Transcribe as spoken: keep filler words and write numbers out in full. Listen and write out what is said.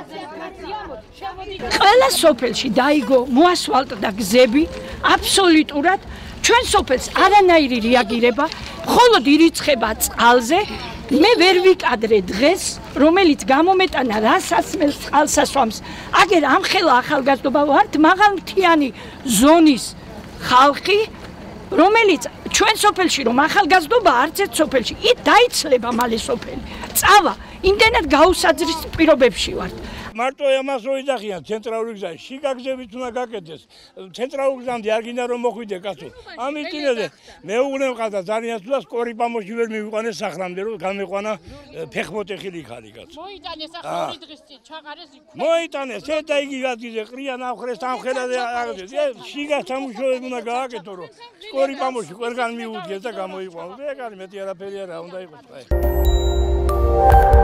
ყველა სოფელში დაიგო მოასფალტდა გზები, აბსოლუტურად ჩვენ სოფელს არანაირი რეაგირება, მხოლოდ ირიცხება წყალზე. მე ვერ ვიკადრე დღეს, რომელიც გამომეტანა რა სასმელს წყალსასვამს. აგერ ამხელა ახალგაზრდობა ვართ მაღალმთიანი ზონის ხალხი, რომელიც ჩვენ სოფელში რომ ახალგაზრდობა არც ერთ სოფელში, ით დაიცლება მალე სოფელი. წავა, იმდენად გაუსაძრის პირობებში ვართ. მარტო ამას რო იძახიან ცენტრალური გზა, შიგა გზებიც უნდა გაკეთდეს. ცენტრალურ გზამდე არ გინდა რომ მოხვიდე კაცო. ამის წინაზე მეუღლე მყავდა ძალიან სულას კორიპამოში ვერ მივიყვანეს სახლამდე რომ გამეყვანა ფეხმოტეხილი ხალი კაცო. მოიტანეს ახლა ორი დღის წინ ჩაყარეს იქ. მოიტანეს, ეთა იგი გადგიზე ყრია ნავხრეს ამხელაზე აგდეს. შიგა სამუშაოები უნდა გააკეთო რომ კორიპამოში ყველგან მიუდგეს და გამოიყვანოს. ეგ არის მეტი არაფერი არა უნდა იყოს.